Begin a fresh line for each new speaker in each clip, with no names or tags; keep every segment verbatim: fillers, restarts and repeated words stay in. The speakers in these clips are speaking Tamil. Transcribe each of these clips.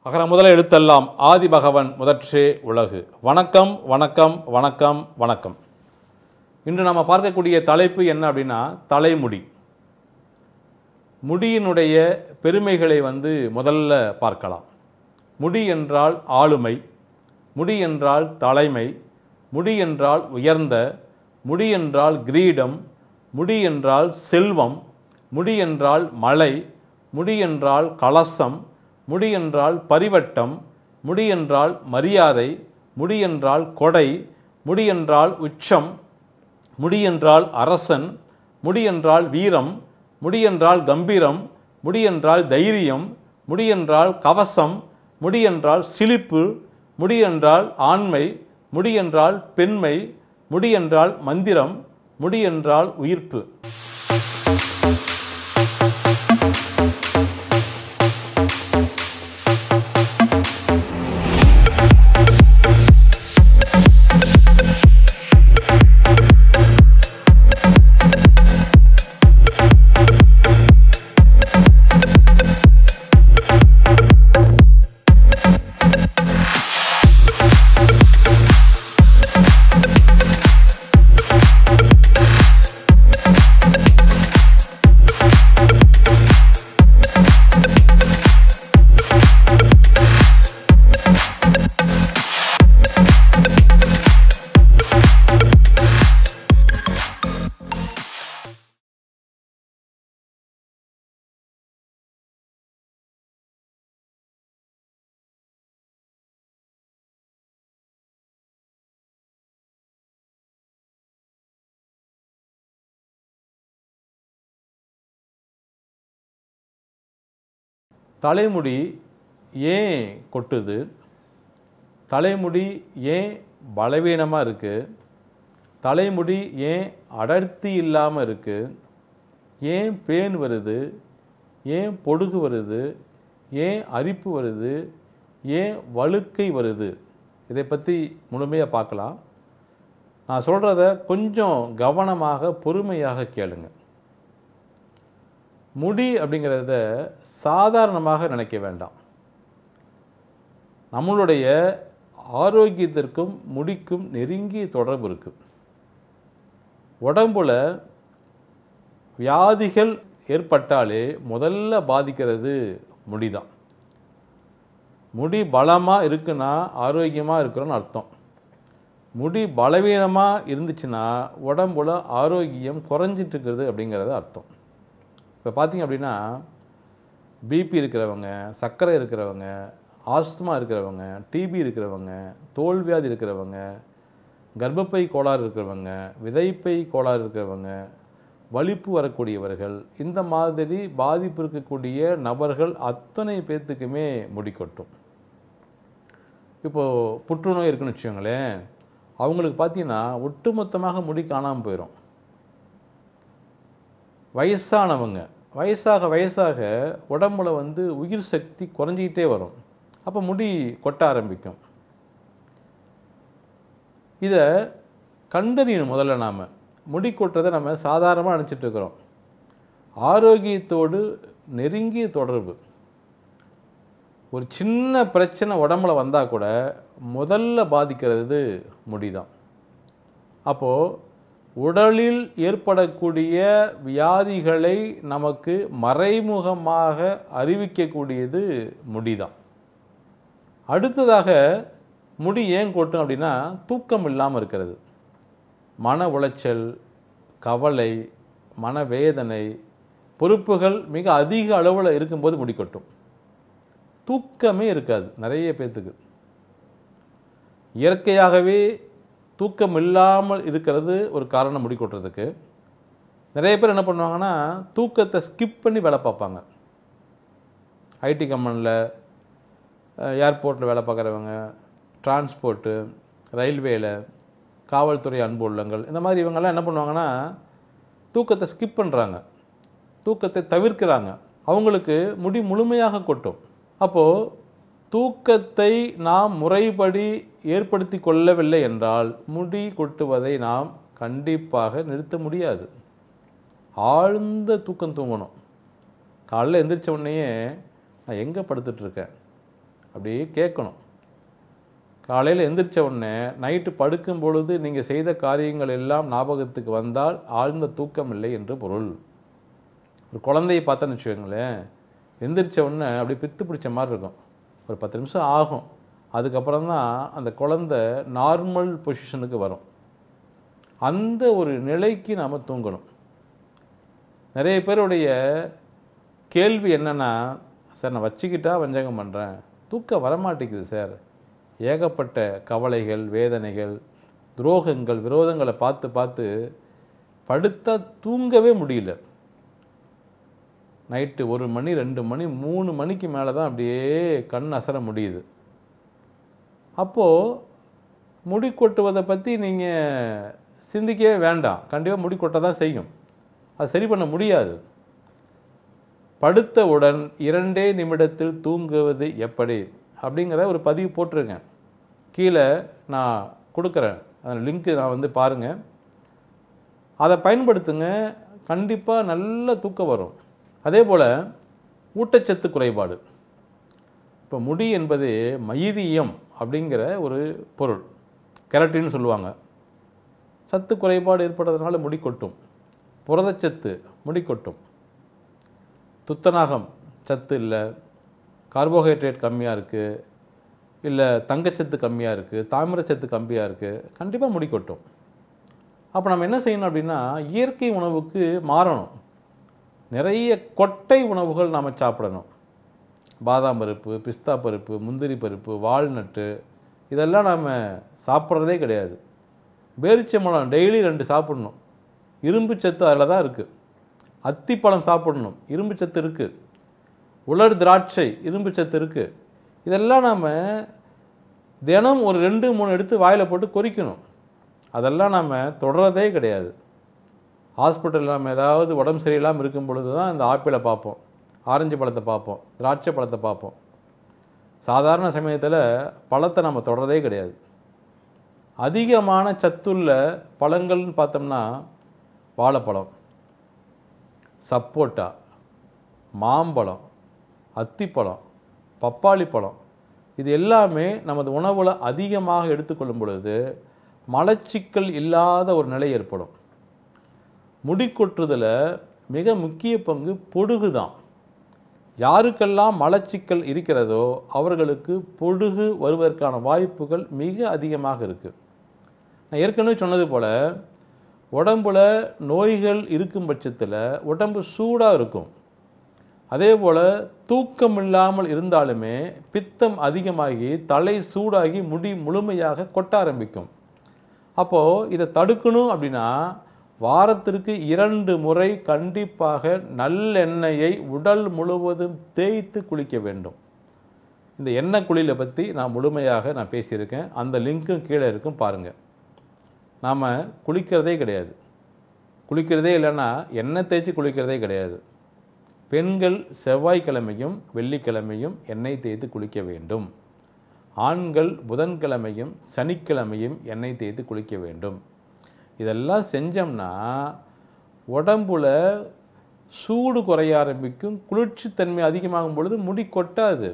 அகர முதல எழுத்தெல்லாம் ஆதி பகவன் முதற்றே உலகு. வணக்கம் வணக்கம் வணக்கம் வணக்கம். இன்று நாம் பார்க்கக்கூடிய தலைப்பு என்ன அப்படின்னா, தலைமுடி. முடியினுடைய பெருமைகளை வந்து முதல்ல பார்க்கலாம். முடி என்றால் ஆளுமை, முடி என்றால் தலைமை, முடி என்றால் உயர்ந்த, முடி என்றால் கிரீடம், முடி என்றால் செல்வம், முடி என்றால் மலை, முடி என்றால் கலசம், முடி என்றால் பரிவட்டம், முடி என்றால் மரியாதை, முடி என்றால் கொடை, முடி என்றால் உச்சம், முடி என்றால் அரசன், முடி என்றால் வீரம், முடி என்றால் கம்பீரம், முடி என்றால் தைரியம், முடி என்றால் கவசம், முடி என்றால் சிலிப்பு, முடி என்றால் ஆண்மை, முடி என்றால் பெண்மை, முடி என்றால் மந்திரம், முடி என்றால் உயிர்ப்பு. தலைமுடி ஏன் கொட்டுது? தலைமுடி ஏன் பலவீனமாக இருக்குது? தலைமுடி ஏன் அடர்த்தி இல்லாமல் இருக்குது? ஏன் பேன் வருது? ஏன் பொடுகு வருது? ஏன் அரிப்பு வருது? ஏன் வழுக்கை வருது? இதை பற்றி முழுமையாக பார்க்கலாம். நான் சொல்கிறத கொஞ்சம் கவனமாக பொறுமையாக கேளுங்க. முடி அப்படிங்கிறத சாதாரணமாக நினைக்க வேண்டாம். நம்மளுடைய ஆரோக்கியத்திற்கும் முடிக்கும் நெருங்கிய தொடர்பு இருக்குது. உடம்புல வியாதிகள் ஏற்பட்டாலே முதல்ல பாதிக்கிறது முடி தான். முடி பலமாக இருக்குன்னா ஆரோக்கியமாக இருக்கிறோன்னு அர்த்தம். முடி பலவீனமாக இருந்துச்சுன்னா உடம்புல ஆரோக்கியம் குறைஞ்சிட்டு இருக்கிறது அப்படிங்கிறது அர்த்தம். இப்போ பார்த்திங்க அப்படின்னா, பிபி இருக்கிறவங்க, சர்க்கரை இருக்கிறவங்க, ஆஸ்துமா இருக்கிறவங்க, டிபி இருக்கிறவங்க, தோல்வியாதி இருக்கிறவங்க, கர்ப்பப்பை கோளாறு இருக்கிறவங்க, விதைப்பை கோளாறு இருக்கிறவங்க, வலிப்பு வரக்கூடியவர்கள், இந்த மாதிரி பாதிப்பு இருக்கக்கூடிய நபர்கள் அத்தனை பேர்த்துக்குமே முடி கொட்டும். இப்போது புற்றுநோய் இருக்குன்னு வச்சுக்கோங்களேன், அவங்களுக்கு பார்த்தீங்கன்னா ஒட்டுமொத்தமாக முடி காணாமல் போயிடும். வயசானவங்க வயசாக வயசாக உடம்புல வந்து உயிர் சக்தி குறைஞ்சிக்கிட்டே வரும். அப்போ முடி கொட்ட ஆரம்பிக்கும். இதை கண்டறியணும். முதல்ல நாம் முடி கொட்டுறதை நம்ம சாதாரணமாக நினச்சிட்டு இருக்கிறோம். ஆரோக்கியத்தோடு நெருங்கிய தொடர்பு. ஒரு சின்ன பிரச்சனை உடம்புல வந்தால் கூட முதல்ல பாதிக்கிறது முடி தான். அப்போது உடலில் ஏற்படக்கூடிய வியாதிகளை நமக்கு மறைமுகமாக அறிவிக்கக்கூடியது முடி தான். அடுத்ததாக முடி ஏன் கொட்டும் அப்படின்னா, தூக்கம் இல்லாமல் இருக்கிறது. மன உளைச்சல், கவலை, மனவேதனை, பொறுப்புகள் மிக அதிக அளவில் இருக்கும்போது முடி கொட்டும். தூக்கமே இருக்காது நிறைய பேர்த்துக்கு. இயற்கையாகவே தூக்கம் இல்லாமல் இருக்கிறது ஒரு காரணம் முடி கொட்டுறதுக்கு. நிறைய பேர் என்ன பண்ணுவாங்கன்னா, தூக்கத்தை ஸ்கிப் பண்ணி வேலை பார்ப்பாங்க. ஐடி கம்பெனியில், ஏர்போர்ட்டில் வேலை பார்க்குறவங்க, டிரான்ஸ்போர்ட்டு, ரயில்வேயில், காவல்துறை அன்பு உள்ளங்கள், இந்த மாதிரி இவங்கெல்லாம் என்ன பண்ணுவாங்கன்னா, தூக்கத்தை ஸ்கிப் பண்ணுறாங்க, தூக்கத்தை தவிர்க்கிறாங்க. அவங்களுக்கு முடி முழுமையாக கொட்டும். அப்போது தூக்கத்தை நாம் முறைப்படி ஏற்படுத்தி கொள்ளவில்லை என்றால் முடி கொட்டுவதை நாம் கண்டிப்பாக நிறுத்த முடியாது. ஆழ்ந்த தூக்கம் தூங்கணும். காலையில் எந்திரிச்ச உடனேயே நான் எங்கே படுத்துட்ருக்கேன் அப்படியே கேட்கணும். காலையில் எந்திரிச்ச உடனே நைட்டு படுக்கும் பொழுது நீங்கள் செய்த காரியங்கள் எல்லாம் ஞாபகத்துக்கு வந்தால் ஆழ்ந்த தூக்கம் இல்லை என்று பொருள். ஒரு குழந்தையை பார்த்தோன்னு வச்சுக்கோங்களேன், எந்திரிச்ச உடனே அப்படியே பித்து பிடிச்ச மாதிரி இருக்கும். ஒரு பத்து நிமிஷம் ஆகும், அதுக்கப்புறம் தான் அந்த குழந்தை நார்மல் பொசிஷனுக்கு வரும். அந்த ஒரு நிலைக்கு நாம் தூங்கணும். நிறைய பேருடைய கேள்வி என்னென்னா, சார் நான் வச்சுக்கிட்டா வஞ்சகம் பண்ணுறேன், தூக்கம் வரமாட்டேங்குது சார், ஏகப்பட்ட கவலைகள், வேதனைகள், துரோகங்கள், விரோதங்களை பார்த்து பார்த்து படுத்தா தூங்கவே முடியல. நைட்டு ஒரு மணி ரெண்டு மணி மூணு மணிக்கு மேலே தான் அப்படியே கண் அசர முடியுது. அப்போது முடி கொட்டுவதை பற்றி நீங்கள் சிந்திக்கவே வேண்டாம். கண்டிப்பாக முடி கொட்ட தான் செய்யும், அது சரி பண்ண முடியாது. படுத்தவுடன் இரண்டே நிமிடத்தில் தூங்குவது எப்படி அப்படிங்கிற ஒரு பதிவு போட்டிருக்கேன், கீழே நான் கொடுக்குறேன், அந்த லிங்க்கு நான் வந்து பாருங்கள், அதை பயன்படுத்துங்க, கண்டிப்பாக நல்ல தூக்கம் வரும். அதே போல் ஊட்டச்சத்து குறைபாடு, இப்போ முடி என்பது மயிரியம் அப்படிங்கிற ஒரு பொருள், கெரட்டின்னு சொல்லுவாங்க. சத்து குறைபாடு ஏற்படுறதுனால முடி கொட்டும். புரதச்சத்து முடி கொட்டும். துத்தநாகம் சத்து இல்லை, கார்போஹைட்ரேட் கம்மியாக இருக்குது, இல்லை தங்கச்சத்து கம்மியாக இருக்குது, தாமிரச்சத்து கம்மியாக இருக்குது, கண்டிப்பாக முடி கொட்டும். அப்போ நம்ம என்ன செய்யணும் அப்படின்னா, இயற்கை உணவுக்கு மாறணும். நிறைய கொட்டை உணவுகள் நாம் சாப்பிடணும். பாதாம் பருப்பு, பிஸ்தா பருப்பு, முந்திரி பருப்பு, வால்நட்டு, இதெல்லாம் நாம் சாப்பிட்றதே கிடையாது. பேரிச்சம்பழம் டெய்லி ரெண்டு சாப்பிடணும், இரும்பு சத்து அதில் தான் இருக்குது. அத்திப்பழம் சாப்பிடணும், இரும்பு சத்து இருக்குது. உலர் திராட்சை, இரும்பு சத்து இருக்குது. இதெல்லாம் நாம் தினம் ஒரு ரெண்டு மூணு எடுத்து வாயில் போட்டு கொறிக்கணும். அதெல்லாம் நாம் தொடரதே கிடையாது. ஹாஸ்பிட்டலில் நம்ம ஏதாவது உடம்பு சரியில்லாமல் இருக்கும் பொழுது தான் இந்த ஆப்பிளை பார்ப்போம், ஆரஞ்சு பழத்தை பார்ப்போம், திராட்சை பழத்தை பார்ப்போம். சாதாரண சமயத்தில் பழத்தை நம்ம தொடரதே கிடையாது. அதிகமான சத்துள்ள பழங்கள்னு பார்த்தோம்னா வாழைப்பழம், சப்போட்டா, மாம்பழம், அத்திப்பழம், பப்பாளி பழம், இது எல்லாமே நமது உணவில் அதிகமாக எடுத்துக்கொள்ளும் பொழுது மலச்சிக்கல் இல்லாத ஒரு நிலை ஏற்படும். முடி கொட்டுறதில் மிக முக்கிய பங்கு பொடுகு தான். யாருக்கெல்லாம் மலச்சிக்கல் இருக்கிறதோ அவர்களுக்கு பொடுகு வருவதற்கான வாய்ப்புகள் மிக அதிகமாக இருக்குது. நான் ஏற்கனவே சொன்னது போல், உடம்பில் நோய்கள் இருக்கும் பட்சத்தில் உடம்பு சூடாக இருக்கும். அதே போல் தூக்கம் இல்லாமல் இருந்தாலுமே பித்தம் அதிகமாகி தலை சூடாகி முடி முழுமையாக கொட்ட ஆரம்பிக்கும். அப்போது இதை தடுக்கணும் அப்படின்னா வாரத்திற்கு இரண்டு முறை கண்டிப்பாக நல்லெண்ணெயை உடல் முழுவதும் தேய்த்து குளிக்க வேண்டும். இந்த எண்ணெய் குளியலை பற்றி நான் முழுமையாக நான் பேசியிருக்கேன், அந்த லிங்க்கும் கீழே இருக்கும், பாருங்கள். நாம் குளிக்கிறதே கிடையாது, குளிக்கிறதே இல்லைன்னா எண்ணெய் தேய்ச்சி குளிக்கிறதே கிடையாது. பெண்கள் செவ்வாய்க்கிழமையும் வெள்ளிக்கிழமையும் எண்ணெய் தேய்த்து குளிக்க வேண்டும். ஆண்கள் புதன்கிழமையும் சனிக்கிழமையும் எண்ணெய் தேய்த்து குளிக்க வேண்டும். இதெல்லாம் செஞ்சோம்னா உடம்புல சூடு குறைய ஆரம்பிக்கும், குளிர்ச்சித்தன்மை அதிகமாகும் பொழுது முடி கொட்டாது.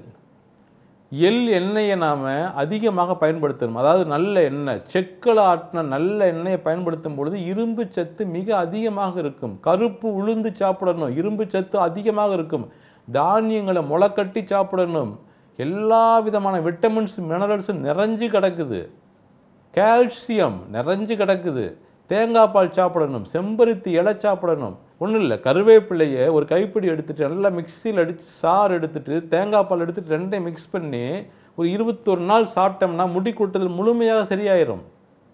எள் எண்ணெயை நாம் அதிகமாக பயன்படுத்தணும். அதாவது நல்ல எண்ணெய், செக்கில் ஆட்டின நல்ல எண்ணெயை பயன்படுத்தும் பொழுது இரும்பு சத்து மிக அதிகமாக இருக்கும். கருப்பு உளுந்து சாப்பிடணும், இரும்பு சத்து அதிகமாக இருக்கும். தானியங்களை முளைக்கட்டி சாப்பிடணும். எல்லா விதமான விட்டமின்ஸ் மினரல்ஸும் நிறைஞ்சு கிடக்குது. கால்சியம் நிறைஞ்சு கிடக்குது. தேங்காய் பால் சாப்பிடணும், செம்பருத்தி இலை சாப்பிடணும். ஒன்றும் இல்லை, கருவேப்பிள்ளையை ஒரு கைப்பிடி எடுத்துகிட்டு நல்லா மிக்சியில் அடித்து சாறு எடுத்துகிட்டு தேங்காய் பால் எடுத்துகிட்டு ரெண்டையும் மிக்ஸ் பண்ணி ஒரு இருபத்தொரு நாள் சாப்பிட்டோம்னா முடி கொட்டுதல் முழுமையாக சரியாயிரும்.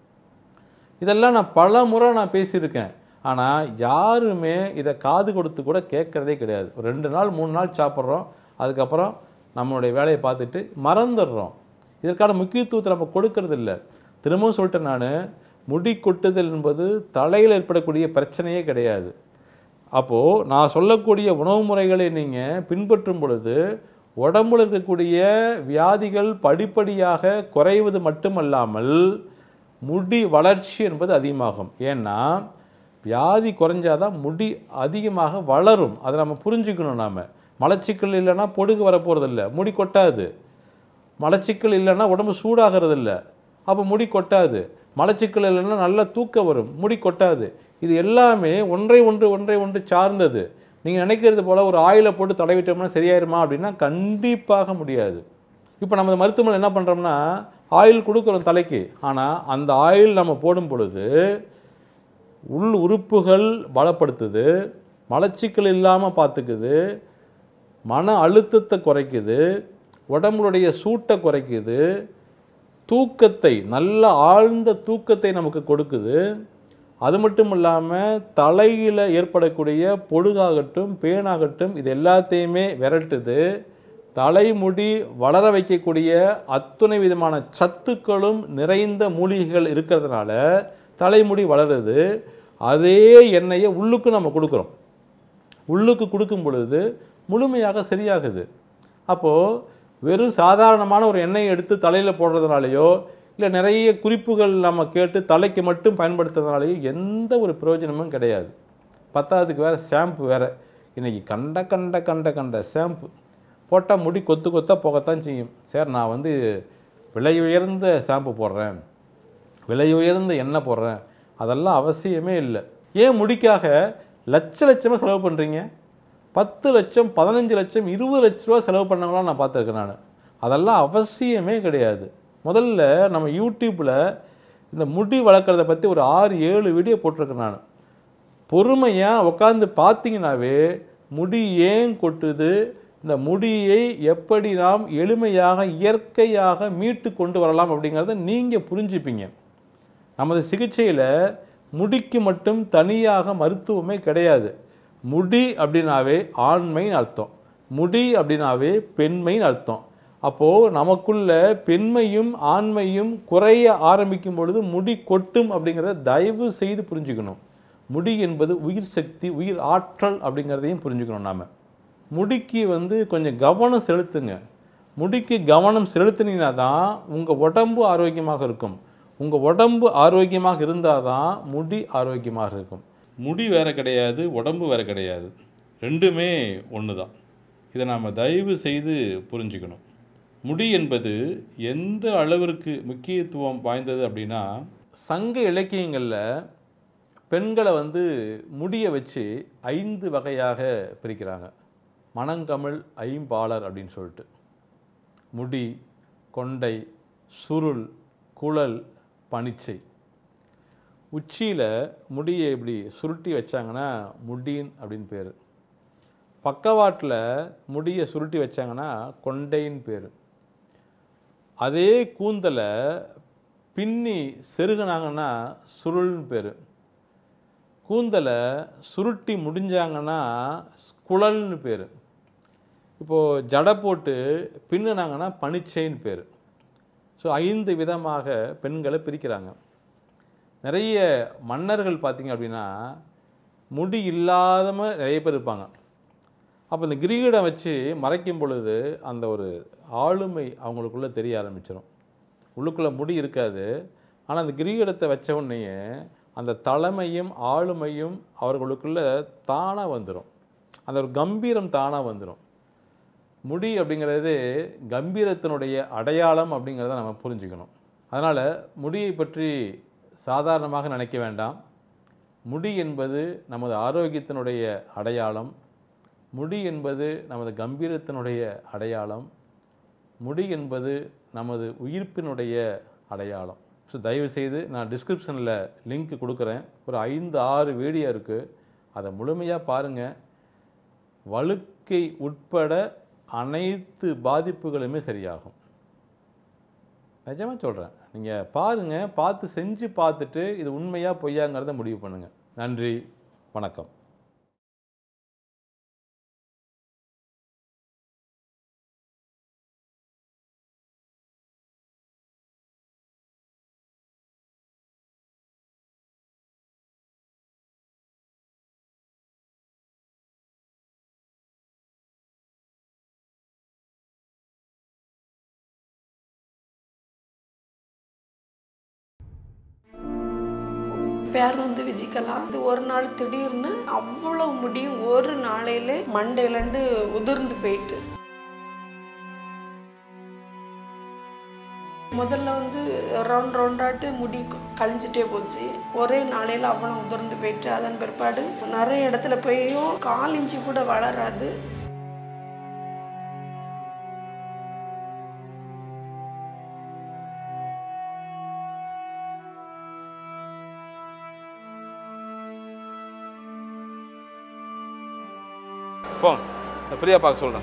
இதெல்லாம் நான் பல முறை நான் பேசியிருக்கேன். ஆனால் யாருமே இதை காது கொடுத்து கூட கேட்குறதே கிடையாது. ஒரு ரெண்டு நாள் மூணு நாள் சாப்பிட்றோம், அதுக்கப்புறம் நம்மளுடைய வேலையை பார்த்துட்டு மறந்துடுறோம். இதற்கான முக்கியத்துவத்தை நம்ம கொடுக்கறதில்ல. திரும்பவும் சொல்லிட்டேன், நான் முடி கொட்டுதல் என்பது தலையில் ஏற்படக்கூடிய பிரச்சனையே கிடையாது. அப்போது நான் சொல்லக்கூடிய உணவு முறைகளை நீங்கள் பின்பற்றும் பொழுது உடம்பில் இருக்கக்கூடிய வியாதிகள் படிப்படியாக குறைவது மட்டுமல்லாமல் முடி வளர்ச்சி என்பது அதிகமாகும். ஏன்னா வியாதி குறைஞ்சாதான் முடி அதிகமாக வளரும். அதை நம்ம புரிஞ்சுக்கணும். நாம் மலச்சிக்கல் இல்லைன்னா பொடுகு வரப்போகிறதில்ல, முடி கொட்டாது. மலச்சிக்கல் இல்லைன்னா உடம்பு சூடாகிறது இல்லை, அப்போ முடி கொட்டாது. மலச்சிக்கல் இல்லைன்னா நல்லா தூக்கம் வரும், முடி கொட்டாது. இது எல்லாமே ஒன்றை ஒன்று ஒன்றை ஒன்று சார்ந்தது. நீங்கள் நினைக்கிறது போல் ஒரு ஆயிலை போட்டு தடவிட்டோம்னா சரியாயிருமா அப்படின்னா கண்டிப்பாக முடியாது. இப்போ நம்ம மருத்துவமனை என்ன பண்ணுறோம்னா ஆயில் கொடுக்குறோம் தலைக்கு, ஆனால் அந்த ஆயில் நம்ம போடும் பொழுது உள் உறுப்புகள் பலப்படுத்துது, மலச்சிக்கல் இல்லாமல் பார்த்துக்குது, மன அழுத்தத்தை குறைக்குது, உடம்புடைய சூட்டை குறைக்குது, தூக்கத்தை நல்ல ஆழ்ந்த தூக்கத்தை நமக்கு கொடுக்குது. அது மட்டும் இல்லாமல் தலையில் ஏற்படக்கூடிய பொடுகாகட்டும் பேனாகட்டும் இது எல்லாத்தையுமே விரட்டுது. தலைமுடி வளர வைக்கக்கூடிய அத்துணை விதமான சத்துக்களும் நிறைந்த மூலிகைகள் இருக்கிறதுனால தலைமுடி வளருது. அதே எண்ணெயை உள்ளுக்கு நம்ம கொடுக்குறோம், உள்ளுக்கு கொடுக்கும் பொழுது முழுமையாக சரியாகுது. அப்போது வெறும் சாதாரணமான ஒரு எண்ணெயை எடுத்து தலையில் போடுறதுனாலையோ இல்லை நிறைய குறிப்புகள் நம்ம கேட்டு தலைக்கு மட்டும் பயன்படுத்துறதுனாலையோ எந்த ஒரு பிரயோஜனமும் கிடையாது. பத்தாவதுக்கு வேறு ஷாம்பு வேறு. இன்றைக்கி கண்ட கண்ட கண்ட கண்ட ஷாம்பு போட்டால் முடி கொத்து கொத்தாக போகத்தான் செய்யும். சார் நான் வந்து விலை உயர்ந்த ஷாம்பு போடுறேன், விலை உயர்ந்த எண்ணெய் போடுறேன், அதெல்லாம் அவசியமே இல்லை. ஏன் முடிக்காக லட்ச லட்சமாக செலவு பண்ணுறீங்க? பத்து லட்சம் பதினஞ்சு லட்சம் இருபது லட்ச ரூபா செலவு பண்ணவங்களாம் நான் பார்த்துருக்கேன் நான். அதெல்லாம் அவசியமே கிடையாது. முதல்ல நம்ம யூடியூப்பில் இந்த முடி வளர்க்குறத பற்றி ஒரு ஆறு ஏழு வீடியோ போட்டிருக்கேன் நான். பொறுமையாக உட்காந்து பார்த்தீங்கன்னாவே முடி ஏன் கொட்டுது, இந்த முடியை எப்படி நாம் எளிமையாக இயற்கையாக மீட்டு கொண்டு வரலாம் அப்படிங்கிறத நீங்கள் புரிஞ்சுப்பீங்க. நமது சிகிச்சையில் முடிக்கு மட்டும் தனியாக மருத்துவமே கிடையாது. முடி அப்படின்னாவே ஆண்மைன்னு அர்த்தம், முடி அப்படின்னாவே பெண்மைன்னு அர்த்தம். அப்போது நமக்குள்ள பெண்மையும் ஆண்மையும் குறைய ஆரம்பிக்கும் பொழுது முடி கொட்டும் அப்படிங்கிறத தயவு செய்து புரிஞ்சுக்கணும். முடி என்பது உயிர் சக்தி, உயிர் ஆற்றல் அப்படிங்கிறதையும் புரிஞ்சுக்கணும். நாம் முடிக்கு வந்து கொஞ்சம் கவனம் செலுத்துங்க. முடிக்கு கவனம் செலுத்தினீங்கன்னா தான் உங்கள் உடம்பு ஆரோக்கியமாக இருக்கும். உங்கள் உடம்பு ஆரோக்கியமாக இருந்தால் தான் முடி ஆரோக்கியமாக இருக்கும். முடி வேறு கிடையாது, உடம்பு வேறு கிடையாது, ரெண்டுமே ஒன்று தான். இதை நாம் தயவு செய்து புரிஞ்சுக்கணும். முடி என்பது எந்த அளவிற்கு முக்கியத்துவம் வாய்ந்தது அப்படின்னா, சங்க இலக்கியங்களில் பெண்களை வந்து முடியை வச்சு ஐந்து வகையாக பிரிக்கிறாங்க. மணங்கமிழ் ஐம்பாலர் அப்படின்னு சொல்லிட்டு முடி, கொண்டை, சுருள், குழல், பனிச்சை. உச்சியில் முடியை இப்படி சுருட்டி வச்சாங்கன்னா முடின் அப்படின்னு பேர். பக்கவாட்டில் முடியை சுருட்டி வச்சாங்கன்னா கொண்டைன்னு பேர். அதே கூந்தலை பின்னி செருகினாங்கன்னா சுருள்னு பேர். கூந்தலை சுருட்டி முடிஞ்சாங்கன்னா குழல்னு பேர். இப்போது ஜடை போட்டு பின்னுனாங்கன்னா பனிச்சைன்னு பேர். ஸோ ஐந்து விதமாக பெண்களை பிரிக்கிறாங்க. நிறைய மன்னர்கள் பார்த்திங்க அப்படின்னா முடி இல்லாதம நிறைய பேர் இருப்பாங்க. அப்போ இந்த கிரீடம் வச்சு மறைக்கும் பொழுது அந்த ஒரு ஆளுமை அவங்களுக்குள்ளே தெரிய ஆரம்பிச்சிடும். உள்ளுக்குள்ளே முடி இருக்காது, ஆனால் அந்த கிரீடத்தை வச்ச உடனேயே அந்த தலைமையும் ஆளுமையும் அவர்களுக்குள்ளே தானாக வந்துடும். அந்த ஒரு கம்பீரம் தானாக வந்துடும். முடி அப்படிங்கிறது கம்பீரத்தினுடைய அடையாளம் அப்படிங்கிறத நம்ம புரிஞ்சுக்கணும். அதனால் முடியை பற்றி சாதாரணமாக நினைக்க வேண்டாம். முடி என்பது நமது ஆரோக்கியத்தினுடைய அடையாளம். முடி என்பது நமது கம்பீரத்தினுடைய அடையாளம். முடி என்பது நமது உயிர்ப்பினுடைய அடையாளம். ஸோ தயவுசெய்து நான் டிஸ்கிரிப்ஷனில் லிங்க் கொடுக்குறேன். ஒரு ஐந்து ஆறு வீடியோ இருக்குது, அதை முழுமையாக பாருங்கள். வழுக்கை உட்பட அனைத்து பாதிப்புகளுமே சரியாகும். நிஜமாக சொல்கிறேன். நீங்கள் பாருங்கள், பார்த்து செஞ்சு பார்த்துட்டு இது உண்மையாக பொய்யாங்கிறத முடிவு பண்ணுங்கள். நன்றி, வணக்கம்.
பேர் வந்து விஜிகலா. இது ஒரு நாள் திடீர்னு அவ்வளவு முடியும் ஒரு நாளையில மண்டையிலேருந்து உதிர்ந்து போயிட்டு முதல்ல வந்து ரவுண்ட் ரவுண்டாட்டு முடி கழிஞ்சிட்டே போச்சு. ஒரே நாளையில் அவ்வளோ உதிர்ந்து போயிட்டு அதன் பிற்பாடு நிறைய இடத்துல போயும் கால் இஞ்சி கூட வளராது.
போ ஃப்ரீயாக பார்க்க சொல்கிறேன்.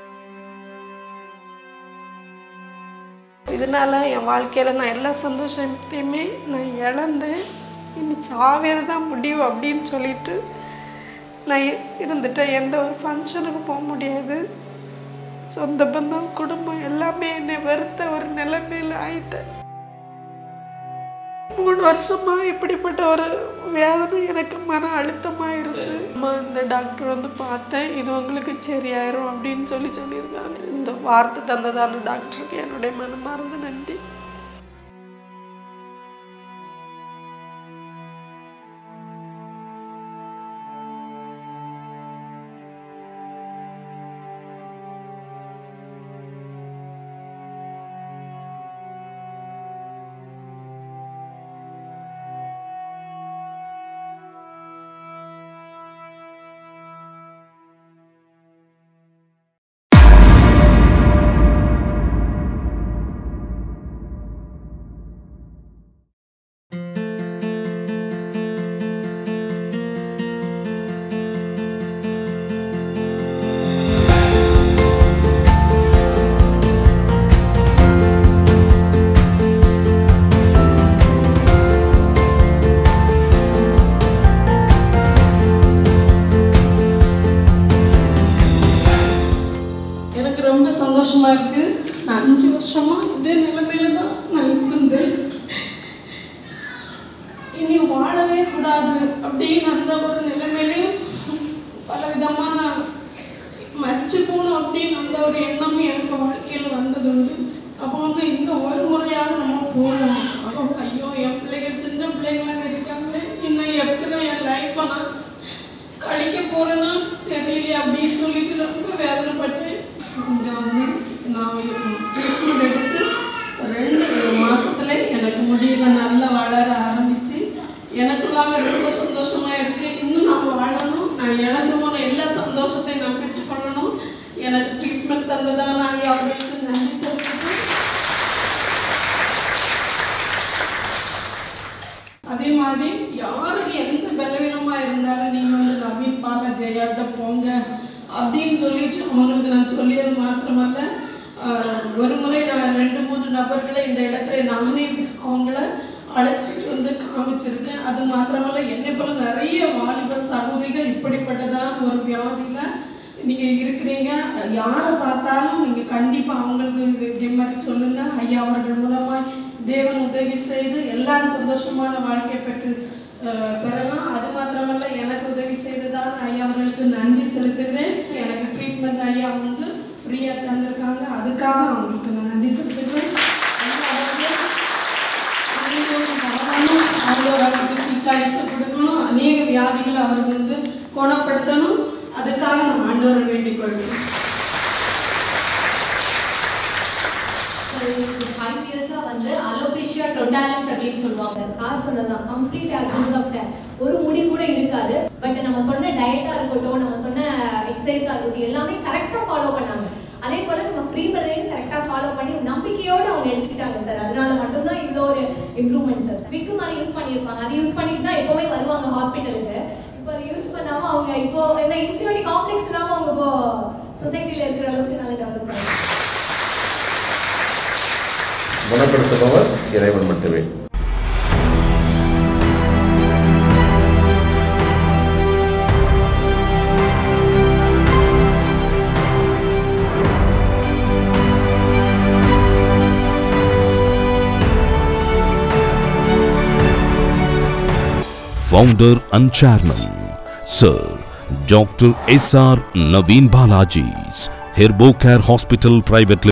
இதனால என் வாழ்க்கையில் நான் எல்லா சந்தோஷத்தையுமே நான் இழந்தேன். இனி சாவே தான் முடியும் அப்படின்னு சொல்லிட்டு நான் இருந்துட்டேன். எந்த ஒரு ஃபங்க்ஷனுக்கு போக முடியாது. சொந்த பந்தம் குடும்பம் எல்லாமே என்னை வெறுத்த ஒரு நிலைமையில் ஆயிட்டேன். மூணு வருஷமா இப்படிப்பட்ட ஒரு வேதனை எனக்கு மன அழுத்தமாக இருந்து இந்த டாக்டர் வந்து பார்த்தேன். இது உங்களுக்கு சரியாயிரும் அப்படின்னு சொல்லி சொல்லியிருக்காங்க. இந்த வார்த்தை தந்ததான டாக்டருக்கு என்னுடைய மனமார்ந்த நன்றி. சந்தோஷமா இருக்கு. நான் அஞ்சு வருஷமா இதே நிலைமையில தான் நான் இருந்தேன். இனி வாழவே கூடாது அப்படின்னு அந்த ஒரு நிலைமையிலையும் பல விதமான மச்சு போகணும் அப்படின்னு அந்த ஒரு எண்ணம் எனக்கு வாழ்க்கையில் வந்தது உண்டு. அப்போ வந்து இந்த ஒரு முறையாவது நம்ம போகணும். ஐயோ என் பிள்ளைகள் சின்ன பிள்ளைங்களாக இருக்காங்களே, இன்னும் எப்படிதான் என் லைஃப்பை நான் கழிக்க போறேன்னா தெரியலையே அப்படின்னு சொல்லிட்டு ரொம்ப வேதனைப்பட்டேன். இங்கே வந்து நான் ட்ரீட்மெண்ட் எடுத்து ரெண்டு மாதத்துல எனக்கு முடியல நல்லா வளர ஆரம்பித்து எனக்குள்ளாக ரொம்ப சந்தோஷமாக இருக்குது. இன்னும் நான் வாழணும், நான் இழந்து போன எல்லா சந்தோஷத்தையும் நான் பெற்றுக்கொள்ளணும். எனக்கு ட்ரீட்மெண்ட் தந்ததாக நாங்கள் அவர்களுக்கு நன்றி செலுத்துகிறோம். அதே மாதிரி யாருக்கு எந்த பலவீனமாக இருந்தாலும் நீங்கள் வந்து நவீன் பால ஜெயாட்ட போங்க அப்படின்னு சொல்லிட்டு அவங்களுக்கு நான் சொல்லியது மாத்திரமல்ல, ஒரு முறை நான் ரெண்டு மூணு நபர்களை இந்த இடத்துல நானே அவங்கள அழைச்சிட்டு வந்து காமிச்சிருக்கேன். அது மாத்திரமல்ல, என்னை போல நிறைய வாலிப சகோதரிகள் இப்படிப்பட்டதான ஒரு வியாதியில் நீங்கள் இருக்கிறீங்க. யாரை பார்த்தாலும் நீங்கள் கண்டிப்பாக அவங்களுக்கு இதே மாதிரி சொல்லுங்கள். ஐயா அவர்கள் மூலமாக தேவன் உதவி செய்து எல்லாரும் சந்தோஷமான வாழ்க்கை பெற்று பெறலாம். அது மாத்திரமல்ல, எனக்கு உதவி செய்ததால் ஐயா அவர்களுக்கு நன்றி செலுத்துகிறேன். எனக்கு ட்ரீட்மெண்ட் ஐயா வந்து ஃப்ரீயாக தந்திருக்காங்க, அதுக்காக அவங்களுக்கு நான் நன்றி செலுத்துகிறேன். அவங்களுக்கு தீக்காய்ச்ச கொடுக்கணும், அநேக வியாதிகளை அவர்கள் வந்து குணப்படுத்தணும், அதுக்காக நான் ஆண்டவரை வேண்டிக் கொள்கிறேன்.
ஃபைவ் இயர்ஸாக வந்து அலோபேஷியா டோட்டாலிஸ் அப்படின்னு சொல்லுவாங்க. சார் சொன்னதான் கம்ப்ளீட் ஆப்சன்ஸ் ஆஃப் ஹேர், ஒரு முடி கூட இருக்காது. பட் நம்ம சொன்ன டயட்டாக இருக்கட்டும், நம்ம சொன்ன எக்ஸசைஸாக இருக்கட்டும், எல்லாமே கரெக்டாக ஃபாலோ பண்ணாங்க. அதே போல் நம்ம ஃப்ரீ பர்தையும் கரெக்டாக ஃபாலோ பண்ணி நம்பிக்கையோடு அவங்க எடுத்துக்கிட்டாங்க சார். அதனால மட்டும்தான் இவ்வளோ ஒரு இம்ப்ரூவ்மெண்ட் சார். விக்கு மாதிரி யூஸ் பண்ணியிருப்பாங்க, அது யூஸ் பண்ணிட்டு தான் எப்போவுமே வருவாங்க ஹாஸ்பிட்டலுக்கு. இப்போ அதை யூஸ் பண்ணாமல் அவங்க இப்போ என்ன இன்ஃபீரியாரிட்டி காம்ப்ளெக்ஸ் இல்லாமல் அவங்க இப்போ சொசைட்டியில் இருக்கிற அளவுக்கு நல்லா டெவலப் பண்ணுவாங்க.
குணப்படுத்துபவர் இறைவன் மட்டுமே.
Founder and Chairman Sir Doctor S R Naveen Balaji's Herbocare Hospital Private